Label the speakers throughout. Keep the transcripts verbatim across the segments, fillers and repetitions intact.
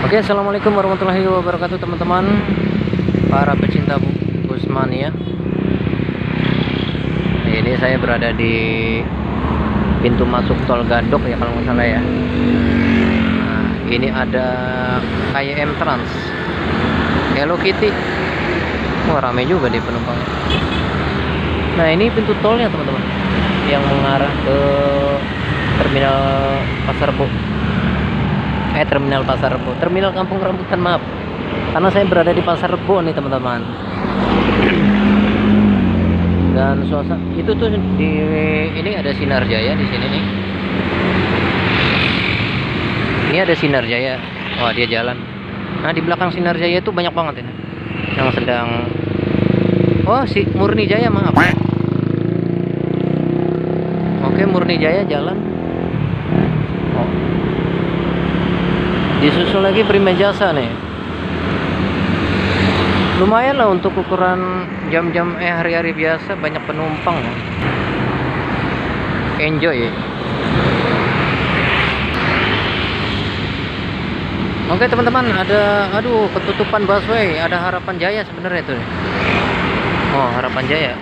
Speaker 1: Oke, assalamualaikum warahmatullahi wabarakatuh teman-teman, para pecinta Busmania. Nah, ini saya berada di pintu masuk tol Gadok ya kalau nggak salah ya. Nah, ini ada K Y M Trans, Hello Kitty. Wah, rame juga di penumpangnya. Nah, ini pintu tolnya teman-teman, yang mengarah ke terminal Pasar Rebo. Eh terminal Pasar Rebo, terminal Kampung Rambutan, maaf, karena saya berada di Pasar Rebo nih teman-teman. Dan suasana itu tuh di ini ada Sinar Jaya di sini nih. Ini ada Sinar Jaya. Wah, dia jalan. Nah, di belakang Sinar Jaya itu banyak banget ya yang sedang. Oh, si Murni Jaya, maaf. Oke, Murni Jaya jalan. Oh, disusul lagi Prima Jasa nih. Lumayan lah untuk ukuran jam-jam eh hari-hari biasa, banyak penumpang. Enjoy. Oke teman-teman, ada aduh ketutupan busway, ada Harapan Jaya sebenarnya itu. Oh, Harapan Jaya.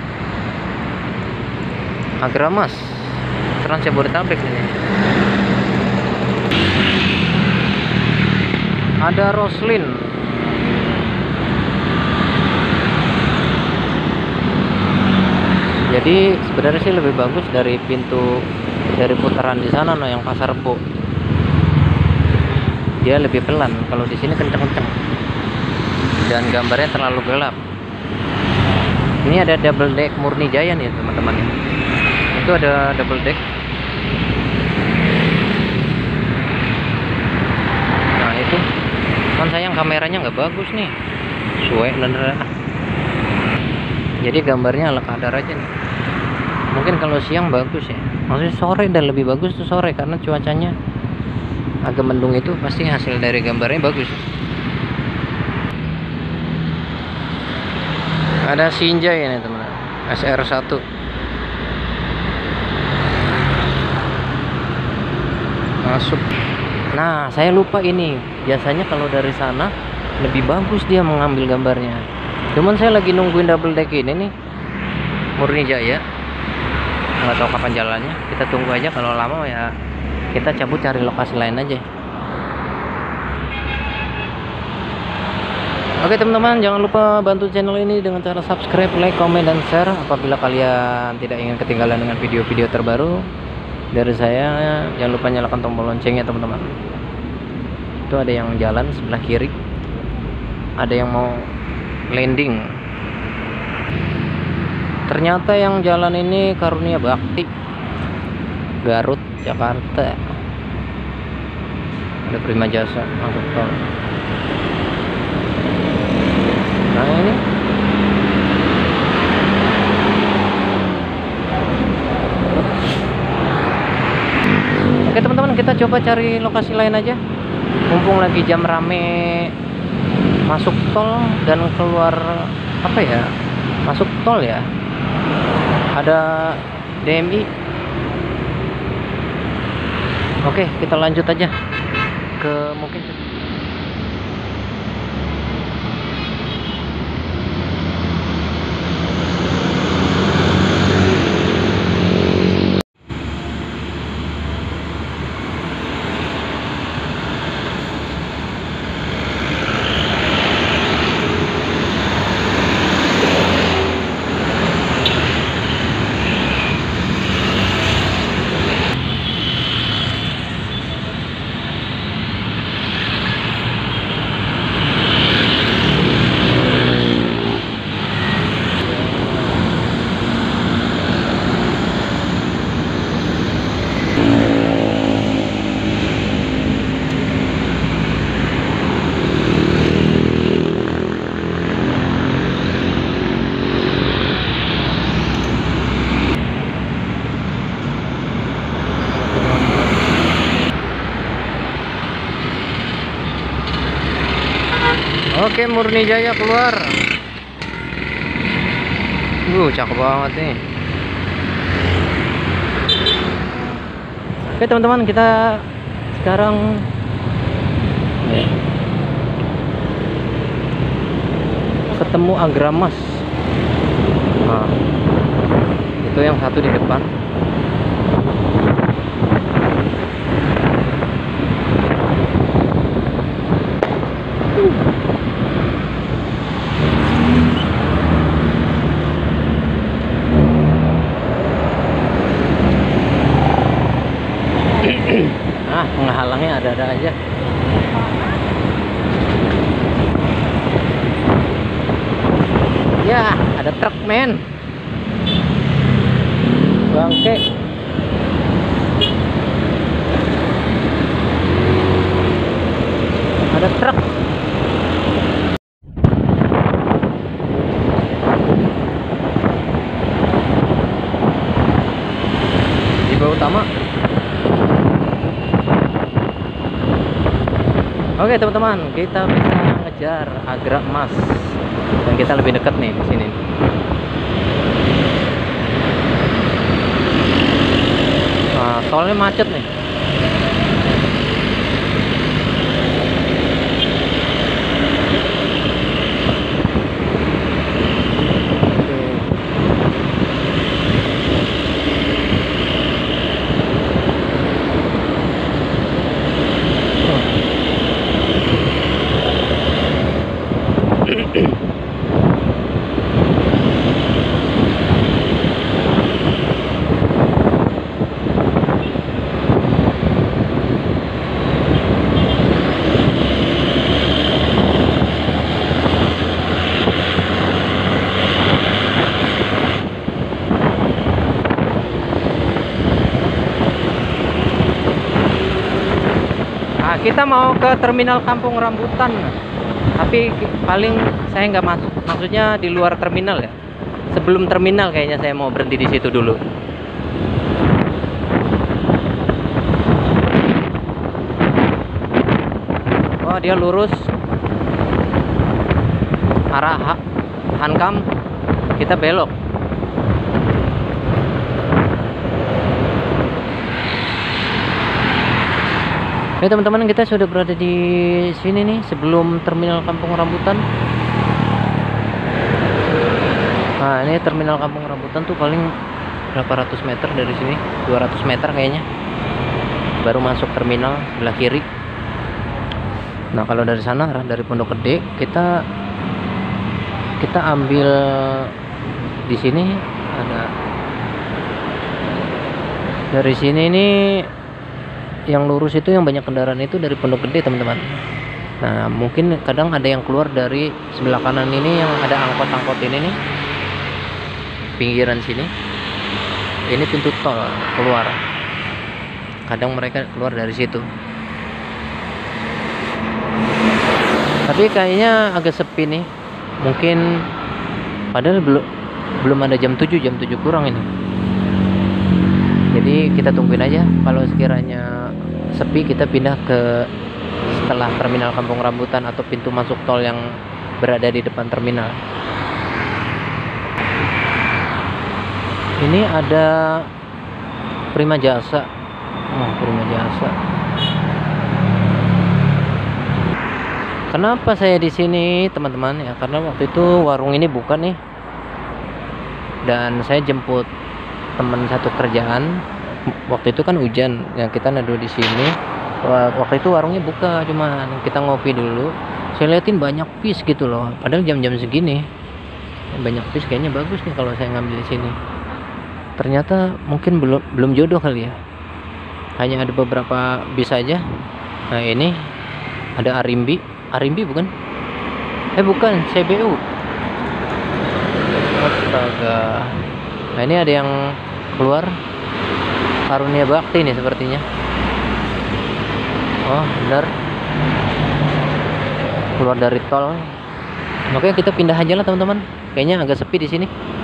Speaker 1: Agramas, Trans Jabodetabek ini. Ada Roslin. Jadi sebenarnya sih lebih bagus dari pintu dari putaran di sana, no, yang Pasar Rebo. Dia lebih pelan, kalau di sini kenceng-kenceng. Dan gambarnya terlalu gelap. Ini ada double deck Murni Jaya nih teman-teman. Itu ada double deck. Nah, itu kan sayang kameranya nggak bagus nih, suwe bener. Jadi gambarnya ala kadar aja nih. Mungkin kalau siang bagus ya, maksudnya sore dan lebih bagus tuh sore, karena cuacanya agak mendung, itu pasti hasil dari gambarnya bagus. Ada Sinjai ini teman, S R satu. Masuk. Nah, saya lupa ini. Biasanya kalau dari sana lebih bagus dia mengambil gambarnya. Cuman saya lagi nungguin double deck ini nih, Murni Jaya. Nggak tahu kapan jalannya. Kita tunggu aja. Kalau lama ya kita cabut cari lokasi lain aja. Oke teman-teman, jangan lupa bantu channel ini dengan cara subscribe, like, komen, dan share. Apabila kalian tidak ingin ketinggalan dengan video-video terbaru dari saya, jangan lupa nyalakan tombol loncengnya teman-teman. Itu ada yang jalan sebelah kiri, ada yang mau landing. Ternyata yang jalan ini Karunia Bakti, Garut, Jakarta. Ada Prima Jasa masuk tol. Nah, ini oke teman-teman, kita coba cari lokasi lain aja. Mumpung lagi jam rame masuk tol dan keluar, apa ya, masuk tol ya, ada D M I. Oke, kita lanjut aja ke mungkin Oke, Murni Jaya keluar. Uh, cakep banget nih. Oke teman-teman, kita sekarang ya, ketemu Agramas. Nah, itu yang satu di depan. Ah, penghalangnya ada-ada aja. Ya, ada truk, men. Bangke. Ada truk. Di bawah utama. Oke teman-teman, kita bisa ngejar Agramas dan kita lebih dekat nih di sini. Nah, tolnya macet nih. Nah, kita mau ke terminal Kampung Rambutan, tapi paling saya nggak masuk, maksudnya di luar terminal ya. Sebelum terminal kayaknya saya mau berhenti di situ dulu. Oh, dia lurus arah Hankam, kita belok. Oke teman-teman, kita sudah berada di sini nih, sebelum terminal Kampung Rambutan. Nah, ini terminal Kampung Rambutan tuh paling berapa ratus meter dari sini, dua ratus meter kayaknya. Baru masuk terminal sebelah kiri. Nah, kalau dari sana, dari Pondok Gede, kita kita ambil di sini ada. Dari sini nih yang lurus itu, yang banyak kendaraan itu dari Pondok Gede teman-teman. Nah, mungkin kadang ada yang keluar dari sebelah kanan ini, yang ada angkot-angkot ini nih, pinggiran sini. Ini pintu tol keluar. Kadang mereka keluar dari situ. Tapi kayaknya agak sepi nih. Mungkin padahal belum belum ada jam tujuh, jam tujuh kurang ini. Jadi kita tungguin aja, kalau sekiranya sepi kita pindah ke setelah terminal Kampung Rambutan atau pintu masuk tol yang berada di depan terminal. Ini ada Prima Jasa. Oh, Prima Jasa. Kenapa saya di sini teman-teman ya? Karena waktu itu warung ini buka nih, dan saya jemput teman satu kerjaan. Waktu itu kan hujan ya, kita neduh di sini. Waktu itu warungnya buka, cuman kita ngopi dulu. Saya liatin banyak fish gitu loh, padahal jam-jam segini banyak fish, kayaknya bagus nih kalau saya ngambil di sini. Ternyata mungkin belum belum jodoh kali ya, hanya ada beberapa bis aja. Nah, ini ada Arimbi. Arimbi bukan? Eh bukan, C B U. Astaga. Nah, ini ada yang keluar, Karunia Bakti nih sepertinya. Oh benar, keluar dari tol. Oke, kita pindah aja lah teman-teman, kayaknya agak sepi di sini.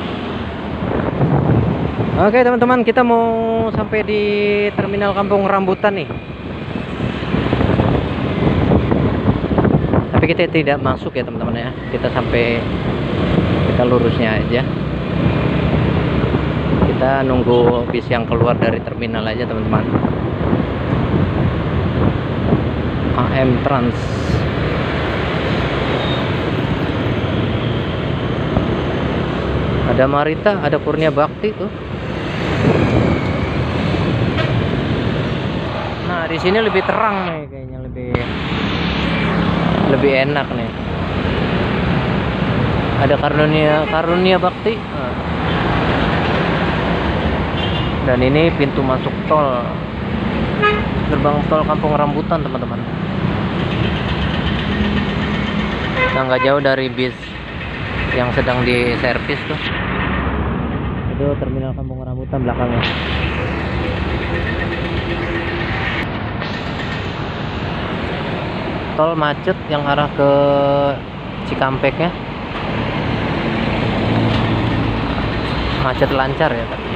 Speaker 1: Oke teman-teman, kita mau sampai di terminal Kampung Rambutan nih, tapi kita tidak masuk ya teman-teman ya. Kita sampai, kita lurusnya aja. Kita nunggu bis yang keluar dari terminal aja teman-teman. A M Trans. Ada Marita, ada Kurnia Bakti tuh. Nah, di sini lebih terang nih, kayaknya lebih lebih enak nih. Ada Karunia Karunia Bakti. Nah. Dan ini pintu masuk tol, gerbang tol Kampung Rambutan, teman-teman. Nah, nggak jauh dari bis yang sedang diservis tuh. Itu terminal Kampung Rambutan belakangnya. Tol macet yang arah ke Cikampeknya. Macet lancar ya kan.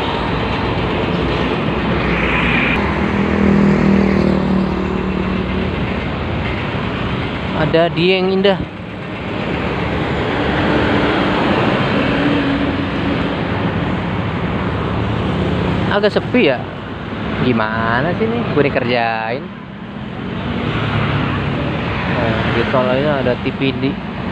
Speaker 1: Ada Dieng Indah. Agak sepi ya. Gimana sih nih? Gue dikerjain. Nah, di tol ini ada T P D.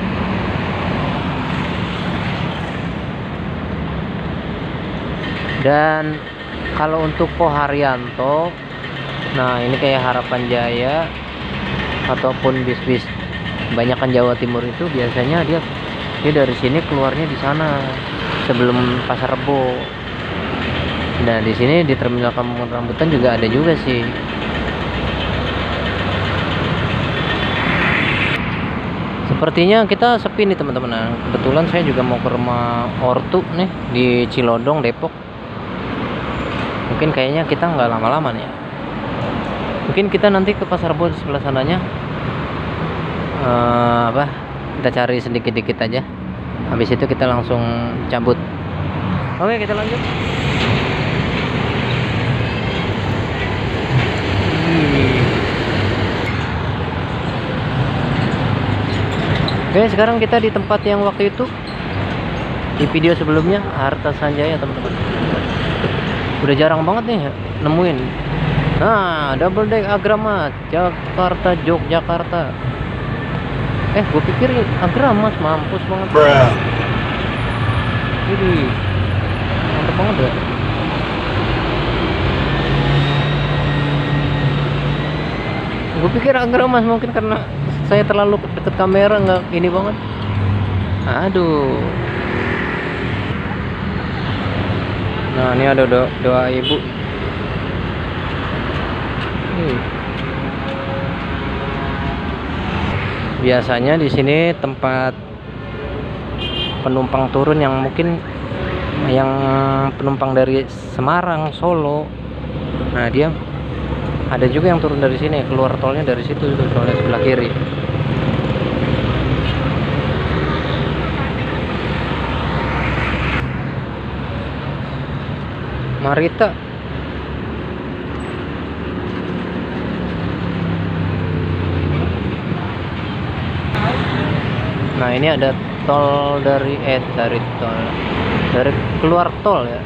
Speaker 1: Dan kalau untuk Po Haryanto, nah ini kayak Harapan Jaya ataupun bis-bis kebanyakan Jawa Timur itu biasanya dia dia dari sini keluarnya di sana sebelum Pasar Rebo. Nah, di sini di terminal Kampung Rambutan juga ada juga sih. Sepertinya kita sepi nih, teman-teman. Nah, kebetulan saya juga mau ke rumah ortu nih di Cilodong, Depok. Mungkin kayaknya kita nggak lama-lama nih ya. Mungkin kita nanti ke Pasar Rebo di sebelah sananya. Uh, apa? Kita cari sedikit-dikit aja. Habis itu kita langsung cabut. Oke, kita lanjut. Oke, sekarang kita di tempat yang waktu itu di video sebelumnya, Harta Sanjaya, teman-teman. Udah jarang banget nih nemuin. Nah, double deck Agramas Jakarta Yogyakarta. Eh, gue pikir Agramas, mampus banget. Bruh. Jadi mantep banget ya. Gue pikir Agramas, mungkin karena saya terlalu deket kamera, nggak ini banget. Aduh. Nah, ini ada doa, doa ibu. Nih. Biasanya di sini tempat penumpang turun yang mungkin yang penumpang dari Semarang, Solo. Nah, dia ada juga yang turun dari sini, keluar tolnya dari situ, itu tolnya sebelah kiri. Marita. Nah, ini ada tol dari eh dari tol dari keluar tol ya,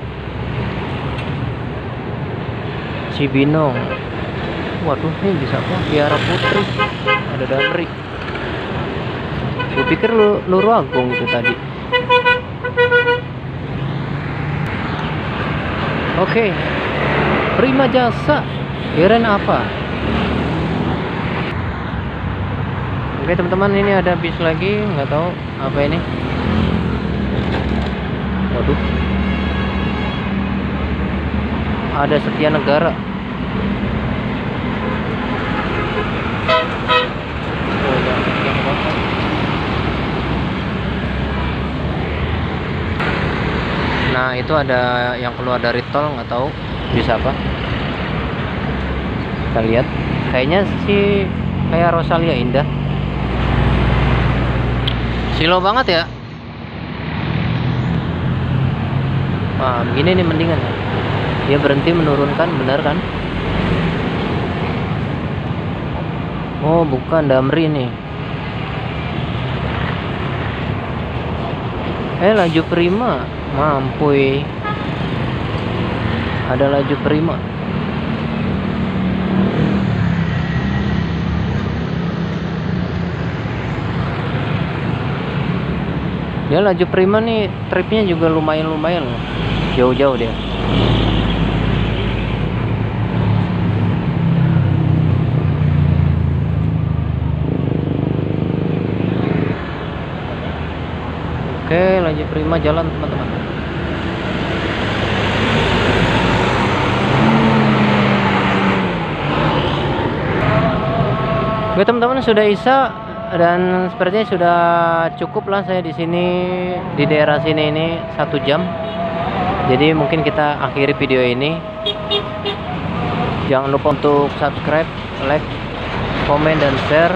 Speaker 1: Cibinong. Waduh, ini bisa kok Biara Putri, ada Damri. Gue pikir lu Luragung itu tadi. Oke, Prima Jasa, kirain apa? Oke, teman-teman, ini ada bis lagi, nggak tahu apa ini. Waduh, ada Setia Negara. Nah, itu ada yang keluar dari tol, nggak tahu bisa apa. Kita lihat, kayaknya sih kayak Rosalia Indah. Silo banget ya. Wah, begini nih mendingan ya. Dia berhenti menurunkan, benar kan? Oh, bukan Damri nih. Eh, laju Prima. Mampuy, ada laju Prima. Dia laju prima nih, tripnya juga lumayan-lumayan loh. Jauh-jauh dia. Oke, laju prima jalan teman-teman. Oke teman-teman, sudah isya dan sepertinya sudah cukup lah saya di sini, di daerah sini ini satu jam. Jadi mungkin kita akhiri video ini. Jangan lupa untuk subscribe, like, komen dan share.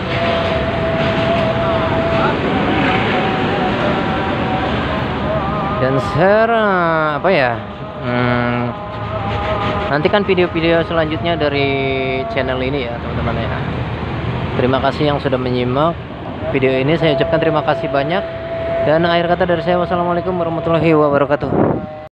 Speaker 1: Dan share apa ya? Hmm, nantikan video-video selanjutnya dari channel ini ya teman-teman ya. Terima kasih yang sudah menyimak video ini. Saya ucapkan terima kasih banyak. Dan akhir kata dari saya, wassalamualaikum warahmatullahi wabarakatuh.